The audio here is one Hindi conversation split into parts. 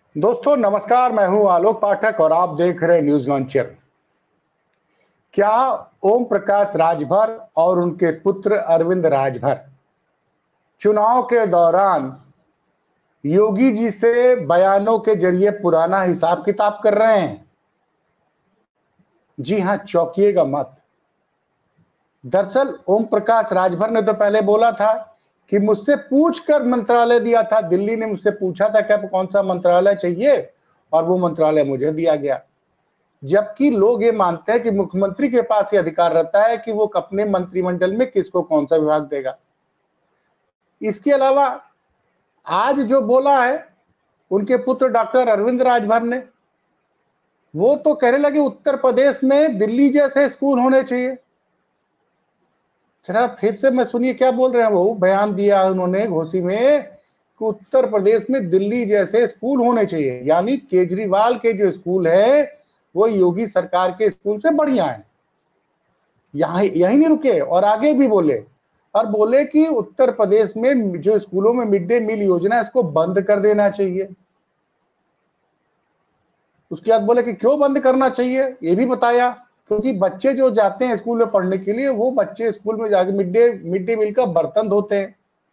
दोस्तों नमस्कार, मैं हूं आलोक पाठक और आप देख रहे हैं न्यूज लॉन्चर। क्या ओम प्रकाश राजभर और उनके पुत्र अरविंद राजभर चुनाव के दौरान योगी जी से बयानों के जरिए पुराना हिसाब किताब कर रहे हैं? जी हां, चौंकिएगा मत। दरअसल ओम प्रकाश राजभर ने तो पहले बोला था कि मुझसे पूछकर मंत्रालय दिया था, दिल्ली ने मुझसे पूछा था कि कौन सा मंत्रालय चाहिए और वो मंत्रालय मुझे दिया गया। जबकि लोग ये मानते हैं कि मुख्यमंत्री के पास ये अधिकार रहता है कि वो अपने मंत्रिमंडल में किसको कौन सा विभाग देगा। इसके अलावा आज जो बोला है उनके पुत्र डॉक्टर अरविंद राजभर ने, वो तो कहने लगे उत्तर प्रदेश में दिल्ली जैसे स्कूल होने चाहिए। जरा फिर से मैं सुनिए क्या बोल रहे हैं। वो बयान दिया उन्होंने घोसी में कि उत्तर प्रदेश में दिल्ली जैसे स्कूल होने चाहिए, यानी केजरीवाल के जो स्कूल है वो योगी सरकार के स्कूल से बढ़िया है। यही नहीं रुके और आगे भी बोले, और बोले कि उत्तर प्रदेश में जो स्कूलों में मिड डे मील योजना है इसको बंद कर देना चाहिए। उसके बाद बोले कि क्यों बंद करना चाहिए ये भी बताया, क्योंकि बच्चे जो जाते हैं स्कूल में पढ़ने के लिए वो बच्चे स्कूल में जाके मिड डे मील का बर्तन धोते हैं।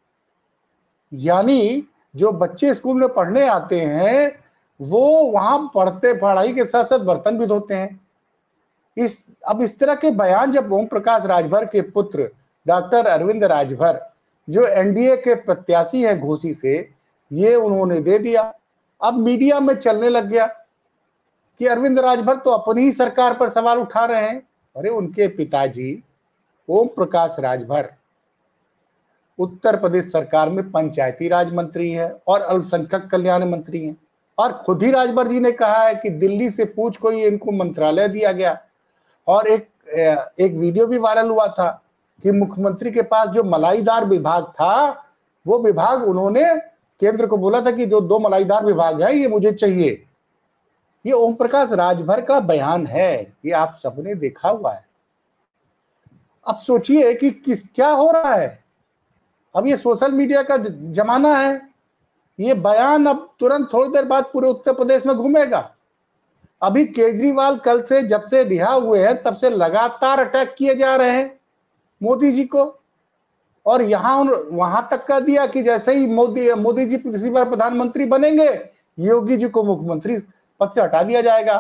यानी जो बच्चे स्कूल में पढ़ने आते हैं वो वहां पढ़ाई के साथ साथ बर्तन भी धोते हैं। अब इस तरह के बयान जब ओम प्रकाश राजभर के पुत्र डॉक्टर अरविंद राजभर, जो एनडीए के प्रत्याशी है घोसी से, ये उन्होंने दे दिया। अब मीडिया में चलने लग गया कि अरविंद राजभर तो अपनी ही सरकार पर सवाल उठा रहे हैं। अरे उनके पिताजी ओम प्रकाश राजभर उत्तर प्रदेश सरकार में पंचायती राज मंत्री है और अल्पसंख्यक कल्याण मंत्री हैं, और खुद ही राजभर जी ने कहा है कि दिल्ली से पूछ कोई इनको मंत्रालय दिया गया। और एक वीडियो भी वायरल हुआ था कि मुख्यमंत्री के पास जो मलाईदार विभाग था वो विभाग उन्होंने केंद्र को बोला था कि जो 2 मलाईदार विभाग है ये मुझे चाहिए। ये ओम प्रकाश राजभर का बयान है, ये आप सबने देखा हुआ है। अब सोचिए कि क्या हो रहा है। अब ये सोशल मीडिया का जमाना है, ये बयान अब तुरंत थोड़ी देर बाद पूरे उत्तर प्रदेश में घूमेगा। अभी केजरीवाल कल से जब से रिहा हुए हैं तब से लगातार अटैक किए जा रहे हैं मोदी जी को, और वहां तक का दिया कि जैसे ही मोदी जी किसी बार प्रधानमंत्री बनेंगे योगी जी को मुख्यमंत्री पद से हटा दिया जाएगा।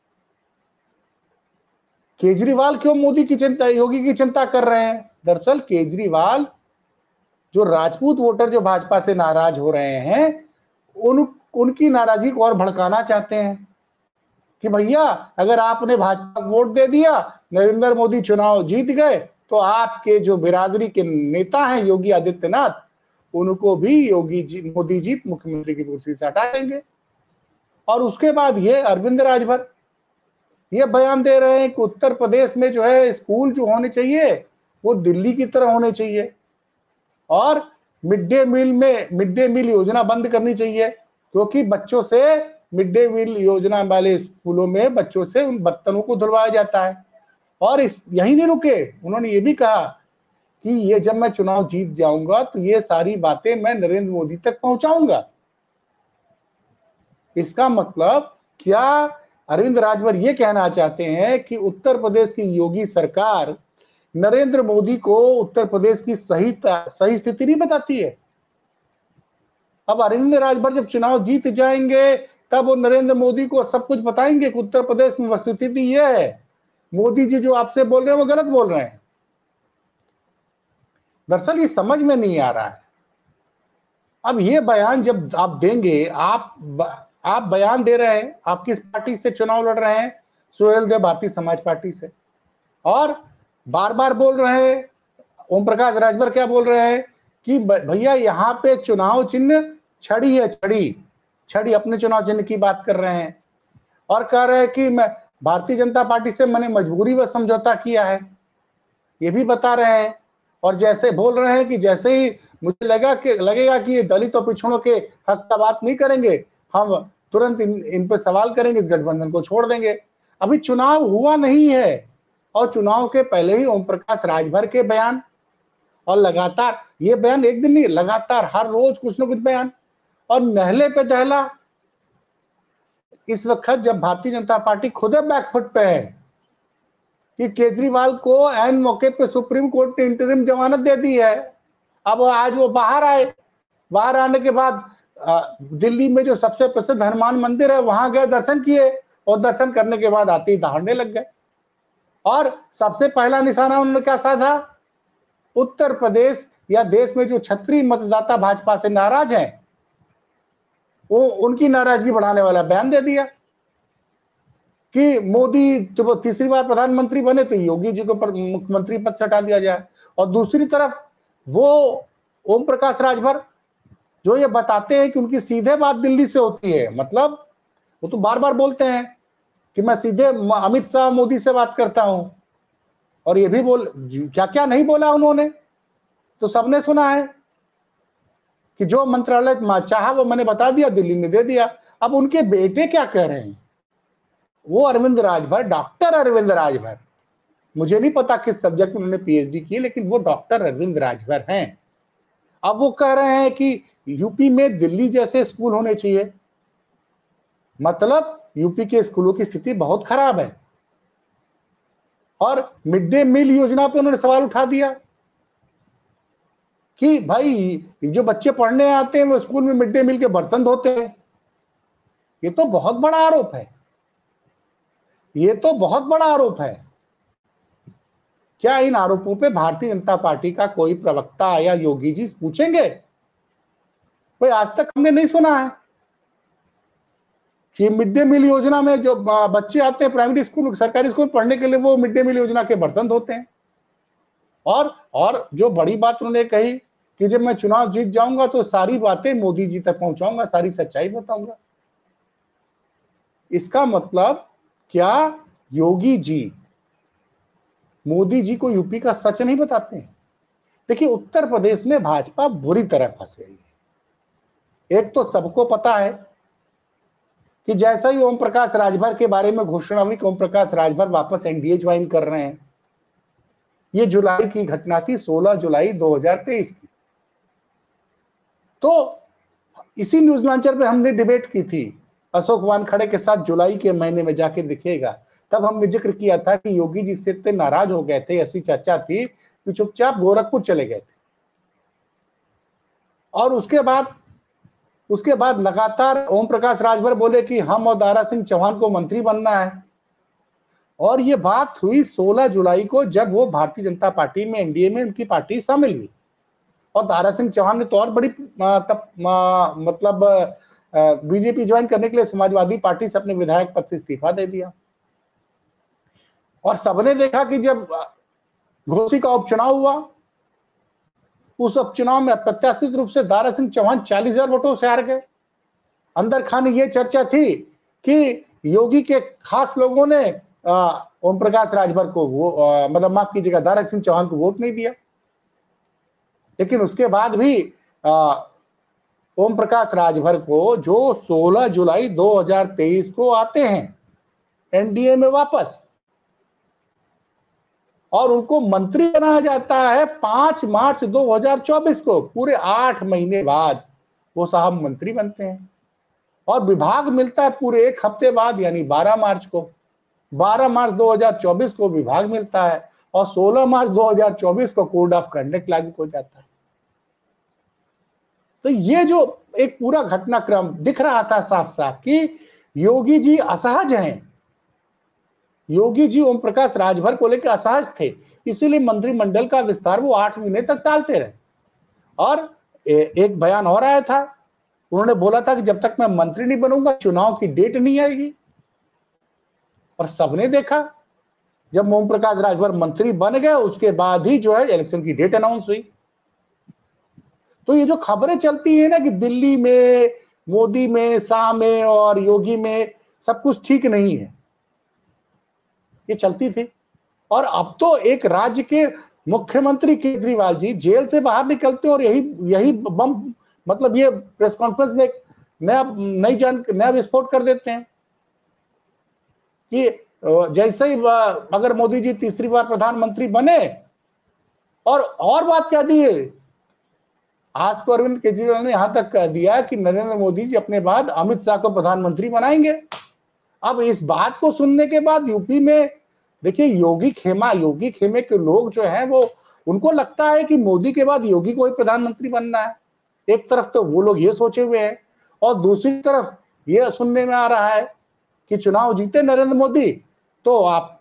केजरीवाल क्यों योगी की चिंता कर रहे हैं? दरअसल केजरीवाल जो राजपूत वोटर जो भाजपा से नाराज हो रहे हैं उनकी नाराजगी को और भड़काना चाहते हैं कि भैया अगर आपने भाजपा को वोट दे दिया, नरेंद्र मोदी चुनाव जीत गए, तो आपके जो बिरादरी के नेता हैं योगी आदित्यनाथ, उनको भी मोदी जी मुख्यमंत्री की कुर्सी से हटा देंगे। और उसके बाद ये अरविंद राजभर ये बयान दे रहे हैं कि उत्तर प्रदेश में जो है स्कूल जो होने चाहिए वो दिल्ली की तरह होने चाहिए, और मिड डे मील योजना बंद करनी चाहिए, क्योंकि बच्चों से मिड डे मील योजना वाले स्कूलों में बच्चों से उन बर्तनों को धुलवाया जाता है। और यही नहीं रुके, उन्होंने ये भी कहा कि ये जब मैं चुनाव जीत जाऊंगा तो ये सारी बातें मैं नरेंद्र मोदी तक पहुंचाऊंगा। इसका मतलब क्या अरविंद राजभर ये कहना चाहते हैं कि उत्तर प्रदेश की योगी सरकार नरेंद्र मोदी को उत्तर प्रदेश की सही स्थिति नहीं बताती है? अब अरविंद राजभर जब चुनाव जीत जाएंगे तब वो नरेंद्र मोदी को सब कुछ बताएंगे कि उत्तर प्रदेश में वस्तुस्थिति ये है, मोदी जी जो आपसे बोल रहे हैं वो गलत बोल रहे हैं। दरअसल ये समझ में नहीं आ रहा है। अब ये बयान जब आप देंगे, आप बयान दे रहे हैं, आप किस पार्टी से चुनाव लड़ रहे हैं? सुहेल देव भारतीय समाज पार्टी से, और बार बार बोल रहे हैं, ओम प्रकाश राजभर क्या बोल रहे हैं कि भैया यहाँ पे चुनाव चिन्ह छड़ी है, छड़ी अपने चुनाव चिन्ह की बात कर रहे हैं, और कह रहे हैं कि मैं भारतीय जनता पार्टी से मैंने मजबूरी व समझौता किया है, ये भी बता रहे हैं। और जैसे बोल रहे हैं कि जैसे ही मुझे लगेगा कि ये दलित और पिछड़ों के हक का बात नहीं करेंगे, हम तुरंत इन पर सवाल करेंगे, इस गठबंधन को छोड़ देंगे। अभी चुनाव हुआ नहीं है और चुनाव के पहले ही ओम प्रकाश राजभर के बयान, और लगातार ये बयान एक दिन नहीं, लगातार हर रोज कुछ ना कुछ बयान, और नहले पे दहला इस वक्त जब भारतीय जनता पार्टी खुद बैकफुट पे है कि केजरीवाल को ऐन मौके पे सुप्रीम कोर्ट ने इंटरिम जमानत दे दी है, अब आज वो बाहर आए, बाहर आने के बाद दिल्ली में जो सबसे प्रसिद्ध हनुमान मंदिर है वहां गए, दर्शन किए, और दर्शन करने के बाद आते ही दहाड़ने लग गए। और सबसे पहला निशाना उन्होंने क्या साधा? उत्तर प्रदेश या देश में जो क्षत्रिय मतदाता भाजपा से नाराज हैं, वो उनकी नाराजगी बढ़ाने वाला बयान दे दिया कि मोदी जब वो तीसरी बार प्रधानमंत्री बने तो योगी जी को मुख्यमंत्री पद से हटा दिया जाए। और दूसरी तरफ वो ओम प्रकाश राजभर जो ये बताते हैं कि उनकी सीधे बात दिल्ली से होती है, मतलब वो तो बार बार बोलते हैं कि मैं सीधे अमित शाह मोदी से बात करता हूं, और ये भी क्या क्या नहीं बोला उन्होंने तो सबने सुना है कि जो मंत्रालय चाहा वो मैंने बता दिया, दिल्ली ने दे दिया। अब उनके बेटे क्या कह रहे हैं, वो अरविंद राजभर, डॉक्टर अरविंद राजभर, मुझे नहीं पता किस सब्जेक्ट में उन्होंने पीएचडी की, लेकिन वो डॉक्टर अरविंद राजभर हैं। अब वो कह रहे हैं कि यूपी में दिल्ली जैसे स्कूल होने चाहिए, मतलब यूपी के स्कूलों की स्थिति बहुत खराब है। और मिड डे मील योजना पे उन्होंने सवाल उठा दिया कि भाई जो बच्चे पढ़ने आते हैं वो स्कूल में मिड डे मील के बर्तन धोते हैं। ये तो बहुत बड़ा आरोप है, ये तो बहुत बड़ा आरोप है। क्या इन आरोपों पे भारतीय जनता पार्टी का कोई प्रवक्ता या योगी जी पूछेंगे? भाई आज तक हमने नहीं सुना है कि मिड डे मील योजना में जो बच्चे आते हैं प्राइमरी स्कूल, सरकारी स्कूल पढ़ने के लिए, वो मिड डे मील योजना के बर्तन धोते हैं। और जो बड़ी बात उन्होंने कही कि जब मैं चुनाव जीत जाऊंगा तो सारी बातें मोदी जी तक पहुंचाऊंगा, सारी सच्चाई बताऊंगा। इसका मतलब क्या योगी जी मोदी जी को यूपी का सच नहीं बताते हैं? देखिए, उत्तर प्रदेश में भाजपा बुरी तरह फंस गई है। एक तो सबको पता है कि जैसा ही ओम प्रकाश राजभर के बारे में घोषणा हुई कि ओम प्रकाश राजभर वापस एनडीए ज्वाइन कर रहे हैं, ये जुलाई की घटना थी, 16 जुलाई 2023 की। तो इसी न्यूज लॉन्चर पे हमने डिबेट की थी अशोक वानखड़े के साथ, जुलाई के महीने में जाके दिखेगा। तब हमने जिक्र किया था कि योगी जी से इतने नाराज हो गए थे, ऐसी चर्चा थी कि चुपचाप गोरखपुर चले गए थे। और उसके बाद लगातार ओम प्रकाश राजभर बोले कि हम और दारा सिंह चौहान को मंत्री बनना है। और ये बात हुई 16 जुलाई को, जब वो भारतीय जनता पार्टी में, एनडीए में उनकी पार्टी शामिल हुई। और दारा सिंह चौहान ने तो और बड़ी मतलब बीजेपी ज्वाइन करने के लिए समाजवादी पार्टी से अपने विधायक पद से इस्तीफा दे दिया। और सबने देखा कि जब घोसी का उपचुनाव हुआ, उस उपचुनाव में अप्रत्याशित रूप से दारा सिंह चौहान 40,000 वोटों से हार गए। अंदर खाने ये चर्चा थी कि योगी के खास लोगों ने ओम प्रकाश राजभर को मतलब माफ कीजिएगा, दारा सिंह चौहान को वोट नहीं दिया। लेकिन उसके बाद भी ओम प्रकाश राजभर को, जो 16 जुलाई 2023 को आते हैं एनडीए में वापस, और उनको मंत्री बनाया जाता है 5 मार्च 2024 को, पूरे 8 महीने बाद वो साहब मंत्री बनते हैं। और विभाग मिलता है पूरे 1 हफ्ते बाद, यानी 12 मार्च को। 12 मार्च 2024 को विभाग मिलता है, और 16 मार्च 2024 को कोड ऑफ कंडक्ट लागू हो जाता है। तो ये जो एक पूरा घटनाक्रम दिख रहा था साफ साफ कि योगी जी असहज हैं। योगी जी ओम प्रकाश राजभर को लेकर असहज थे, इसीलिए मंत्रिमंडल का विस्तार वो 8 महीने तक टालते रहे। और एक बयान और आया था, उन्होंने बोला था कि जब तक मैं मंत्री नहीं बनूंगा चुनाव की डेट नहीं आएगी। और सबने देखा, जब ओम प्रकाश राजभर मंत्री बन गए उसके बाद ही जो है इलेक्शन की डेट अनाउंस हुई। तो ये जो खबरें चलती है ना कि दिल्ली में, मोदी में, शाह में और योगी में सब कुछ ठीक नहीं है, ये चलती थी। और अब तो एक राज्य के मुख्यमंत्री केजरीवाल जी जेल से बाहर निकलते हैं और यही बम, मतलब ये प्रेस कॉन्फ्रेंस में एक नया विस्फोट कर देते हैं कि जैसे ही अगर मोदी जी तीसरी बार प्रधानमंत्री बने, और बात कह दी है, आज तो अरविंद केजरीवाल ने यहां तक कह दिया कि नरेंद्र मोदी जी अपने बाद अमित शाह को प्रधानमंत्री बनाएंगे। अब इस बात को सुनने के बाद यूपी में देखिए योगी खेमे के लोग जो हैं वो उनको लगता है कि मोदी के बाद योगी को ही प्रधानमंत्री बनना है। एक तरफ तो वो लोग ये सोचे हुए हैं और दूसरी तरफ ये सुनने में आ रहा है कि चुनाव जीते नरेंद्र मोदी तो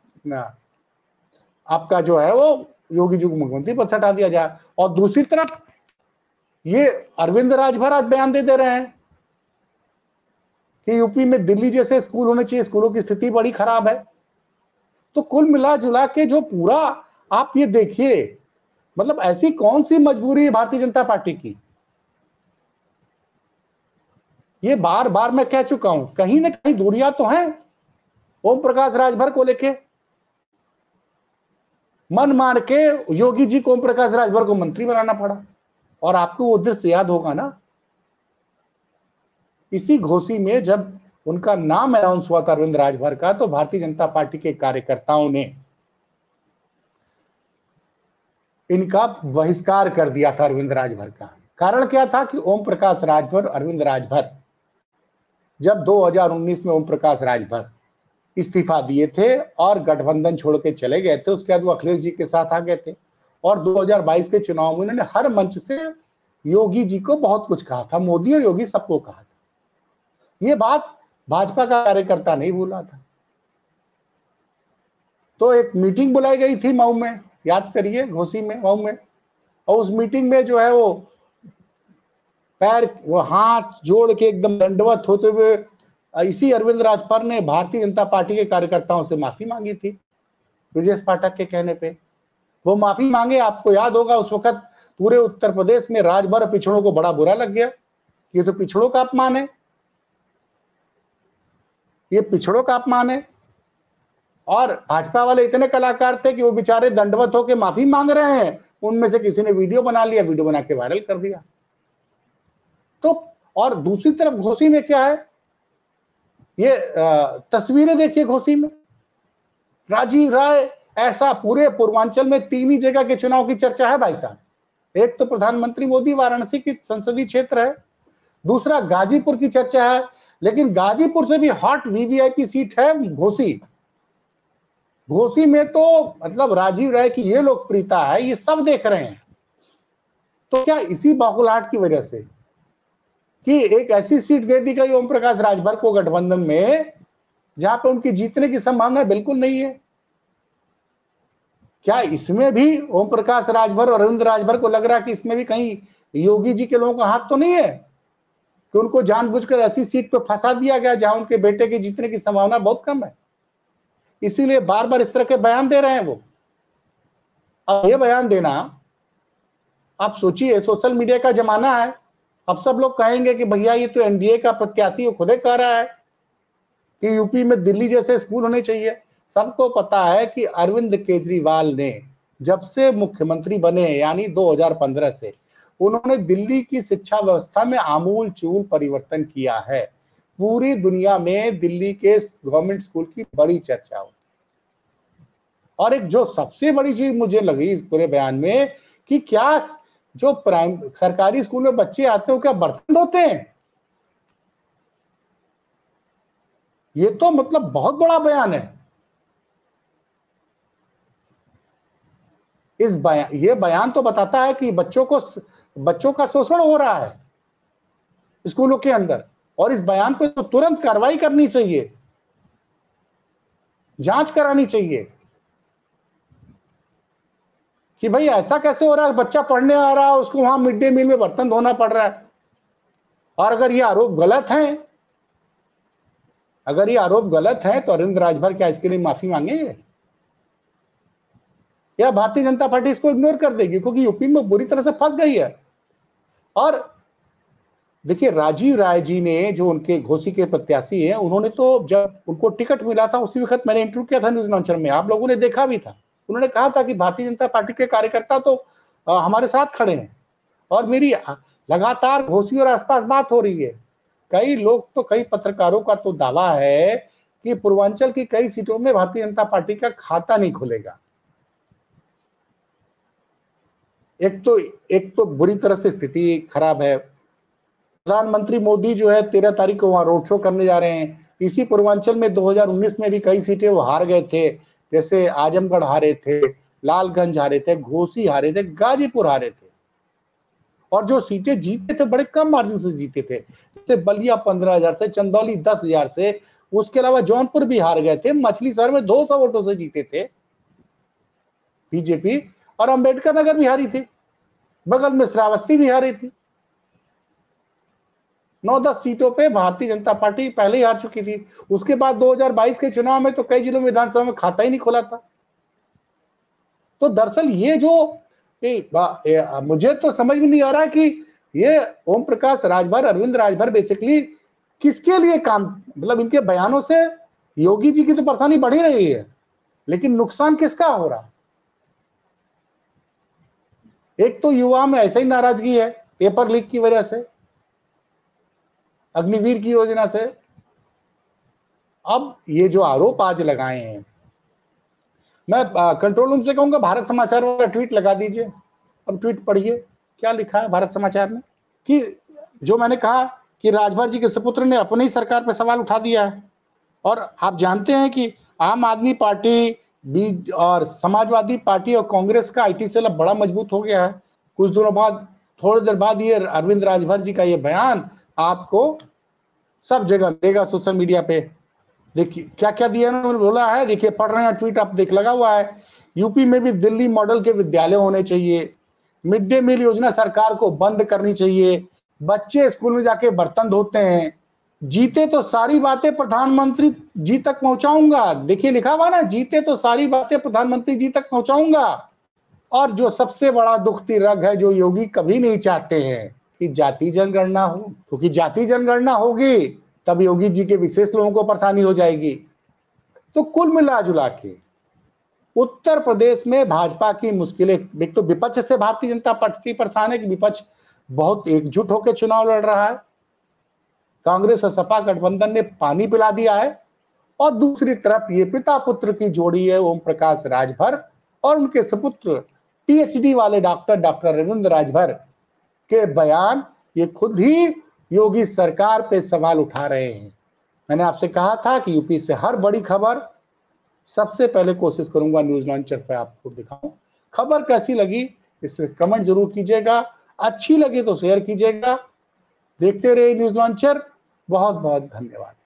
आपका जो है वो योगी जी को मुख्यमंत्री पद से हटा दिया जाए। और दूसरी तरफ ये अरविंद राजभर आज बयान दे रहे हैं कि यूपी में दिल्ली जैसे स्कूल होने चाहिए, स्कूलों की स्थिति बड़ी खराब है। तो कुल मिला जुला के जो पूरा आप ये देखिए, मतलब ऐसी कौन सी मजबूरी है भारतीय जनता पार्टी की। ये बार बार मैं कह चुका हूं, कहीं ना कहीं दूरियां तो हैं ओम प्रकाश राजभर को लेके। मन मार के योगी जी को ओम प्रकाश राजभर को मंत्री बनाना पड़ा। और आपको वो दृश्य याद होगा ना, इसी घोषी में जब उनका नाम अनाउंस हुआ था अरविंद राजभर का, तो भारतीय जनता पार्टी के कार्यकर्ताओं ने इनका बहिष्कार कर दिया था अरविंद राजभर का। कारण क्या था कि ओम प्रकाश राजभर, अरविंद राजभर जब 2019 में ओम प्रकाश राजभर इस्तीफा दिए थे और गठबंधन छोड़ के चले गए थे, उसके बाद वो अखिलेश जी के साथ आ गए थे और 2022 के चुनाव में उन्होंने हर मंच से योगी जी को बहुत कुछ कहा था। मोदी और योगी सबको कहा था। ये बात भाजपा का कार्यकर्ता नहीं भूला था। तो एक मीटिंग बुलाई गई थी मऊ में, याद करिए, घोसी में, मऊ में। और उस मीटिंग में जो है वो हाथ जोड़ के एकदम दंडवत होते हुए इसी अरविंद राजभर ने भारतीय जनता पार्टी के कार्यकर्ताओं से माफी मांगी थी ब्रजेश पाठक के कहने पे। वो माफी मांगे, आपको याद होगा उस वक्त पूरे उत्तर प्रदेश में राजभर पिछड़ों को बड़ा बुरा लग गया। ये तो पिछड़ों का अपमान है, ये पिछड़ों का अपमान है। और भाजपा वाले इतने कलाकार थे कि वो बेचारे दंडवत होकर माफी मांग रहे हैं, उनमें से किसी ने वीडियो बना लिया, वीडियो बना के वायरल कर दिया। तो और दूसरी तरफ घोसी में क्या है, ये तस्वीरें देखिए घोसी में, राजीव राय, ऐसा पूरे पूर्वांचल में 3 ही जगह के चुनाव की चर्चा है भाई साहब। एक तो प्रधानमंत्री मोदी वाराणसी की संसदीय क्षेत्र है, दूसरा गाजीपुर की चर्चा है, लेकिन गाजीपुर से भी हॉट वीवीआईपी सीट है घोसी। घोसी में तो मतलब राजीव राय की ये लोकप्रियता है, ये सब देख रहे हैं। तो क्या इसी बाखुलाहट की वजह से कि एक ऐसी सीट दे दी गई ओम प्रकाश राजभर को गठबंधन में जहां पे उनकी जीतने की संभावना बिल्कुल नहीं है, क्या इसमें भी ओम प्रकाश राजभर और अरविंद राजभर को लग रहा है कि इसमें भी कहीं योगी जी के लोगों का हाथ तो नहीं है कि उनको जानबूझकर ऐसी सीट पे फंसा दिया गया जहां उनके बेटे के जीतने की संभावना बहुत कम है, इसीलिए बार बार इस तरह के बयान दे रहे हैं वो। अब ये बयान देना, आप सोचिए, सोशल मीडिया का जमाना है, अब सब लोग कहेंगे कि भैया ये तो एनडीए का प्रत्याशी खुद ही कह रहा है कि यूपी में दिल्ली जैसे स्कूल होने चाहिए। सबको पता है कि अरविंद केजरीवाल ने जब से मुख्यमंत्री बने यानी 2015 से, उन्होंने दिल्ली की शिक्षा व्यवस्था में आमूल चूल परिवर्तन किया है। पूरी दुनिया में दिल्ली के गवर्नमेंट स्कूल की बड़ी चर्चा होती है। और एक जो सबसे बड़ी चीज मुझे लगी इस पूरे बयान में कि क्या जो सरकारी स्कूल में बच्चे आते हैं क्या बर्तन धोते हैं। ये तो मतलब बहुत बड़ा बयान है। ये बयान तो बताता है कि बच्चों का शोषण हो रहा है स्कूलों के अंदर, और इस बयान पे तो तुरंत कार्रवाई करनी चाहिए, जांच करानी चाहिए कि भाई ऐसा कैसे हो रहा है, बच्चा पढ़ने आ रहा है उसको वहां मिड डे मील में बर्तन धोना पड़ रहा है। और अगर ये आरोप गलत है तो अरविंद राजभर क्या इसके लिए माफी मांगेंगे या भारतीय जनता पार्टी इसको इग्नोर कर देगी, क्योंकि यूपी में बुरी तरह से फंस गई है। और देखिए राजीव राय जी ने, जो उनके घोसी के प्रत्याशी हैं, उन्होंने तो जब उनको टिकट मिला था उसी वक्त मैंने इंटरव्यू किया था न्यूज लॉन्चर में, आप लोगों ने देखा भी था। उन्होंने कहा था कि भारतीय जनता पार्टी के कार्यकर्ता तो हमारे साथ खड़े हैं। और मेरी लगातार घोसी और आसपास बात हो रही है। कई पत्रकारों का तो दावा है कि पूर्वांचल की कई सीटों में भारतीय जनता पार्टी का खाता नहीं खुलेगा। एक तो बुरी तरह से स्थिति खराब है। प्रधानमंत्री मोदी जो है 13 तारीख को वहां रोड शो करने जा रहे हैं, इसी पूर्वांचल में 2019 में भी कई सीटें वो हार गए थे, जैसे आजमगढ़ हारे थे, लालगंज हारे थे, घोसी हारे थे, गाजीपुर हारे थे। और जो सीटें जीते थे बड़े कम मार्जिन से जीते थे, जैसे बलिया 15,000 से, चंदौली 10,000 से, उसके अलावा जौनपुर भी हार गए थे, मछली शहर में 200 वोटों से जीते थे बीजेपी, और अंबेडकर नगर भी हारी थी, बगल में श्रावस्ती भी हारी थी। 9-10 सीटों पे भारतीय जनता पार्टी पहले ही हार चुकी थी। उसके बाद 2022 के चुनाव में तो कई जिलों में विधानसभा में खाता ही नहीं खुला था। तो दरअसल ये जो मुझे तो समझ में नहीं आ रहा कि ये ओम प्रकाश राजभर, अरविंद राजभर बेसिकली किसके लिए काम, मतलब इनके बयानों से योगी जी की तो परेशानी बढ़ ही रही है, लेकिन नुकसान किसका हो रहा? एक तो युवा में ऐसे ही नाराजगी है पेपर लीक की वजह से, अग्निवीर की योजना से। अब ये जो आरोप आज लगाए हैं, मैं कंट्रोल रूम से कहूंगा भारत समाचार वाला ट्वीट लगा दीजिए। अब ट्वीट पढ़िए क्या लिखा है भारत समाचार में, कि जो मैंने कहा कि राजभर जी के सुपुत्र ने अपनी सरकार पर सवाल उठा दिया है। और आप जानते हैं कि आम आदमी पार्टी और समाजवादी पार्टी और कांग्रेस का आईटी सेल अब बड़ा मजबूत हो गया है। कुछ दिनों बाद, थोड़ी देर बाद ये अरविंद राजभर जी का ये बयान आपको सब जगह मिलेगा सोशल मीडिया पे। देखिए क्या क्या दिया उन्होंने बोला है, देखिए पढ़ रहे हैं ट्वीट, आप देख लगा हुआ है। यूपी में भी दिल्ली मॉडल के विद्यालय होने चाहिए, मिड डे मील योजना सरकार को बंद करनी चाहिए, बच्चे स्कूल में जाके बर्तन धोते हैं, जीते तो सारी बातें प्रधानमंत्री जी तक पहुंचाऊंगा। देखिए लिखा हुआ ना, जीते तो सारी बातें प्रधानमंत्री जी तक पहुंचाऊंगा। और जो सबसे बड़ा दुखती रग है, जो योगी कभी नहीं चाहते हैं कि जाति जनगणना हो, क्योंकि जाति जनगणना होगी तब योगी जी के विशेष लोगों को परेशानी हो जाएगी। तो कुल मिला जुला के उत्तर प्रदेश में भाजपा की मुश्किलें, एक तो विपक्ष से भारतीय जनता पार्टी परेशान है कि विपक्ष बहुत एकजुट होकर चुनाव लड़ रहा है, कांग्रेस और सपा गठबंधन ने पानी पिला दिया है। और दूसरी तरफ ये पिता पुत्र की जोड़ी है, ओम प्रकाश राजभर और उनके सुपुत्र पीएचडी वाले डॉक्टर अरविंद राजभर के बयान, ये खुद ही योगी सरकार पे सवाल उठा रहे हैं। मैंने आपसे कहा था कि यूपी से हर बड़ी खबर सबसे पहले कोशिश करूंगा न्यूज लॉन्चर पे आपको दिखाऊं। खबर कैसी लगी इससे कमेंट जरूर कीजिएगा, अच्छी लगी तो शेयर कीजिएगा। देखते रहिए न्यूज लॉन्चर। बहुत बहुत धन्यवाद।